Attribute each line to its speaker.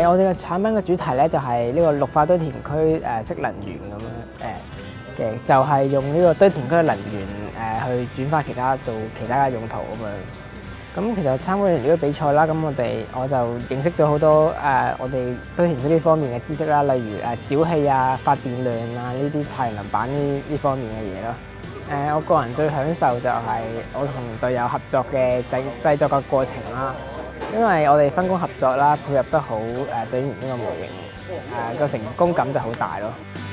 Speaker 1: 我哋嘅產品嘅主題咧就係呢個綠化堆填區式能源咁樣嘅，就係用呢個堆填區嘅能源去轉化做其他嘅用途咁樣。咁其實參加完呢個比賽啦，咁我就認識咗好多我哋堆填區呢方面嘅知識啦，例如沼氣啊、發電量啊呢啲太陽能板呢方面嘅嘢咯。我個人最享受就係我同隊友合作嘅製作嘅過程啦，因為我哋分工合作啦，配合得好，整完呢個模型，個成功感就好大咯。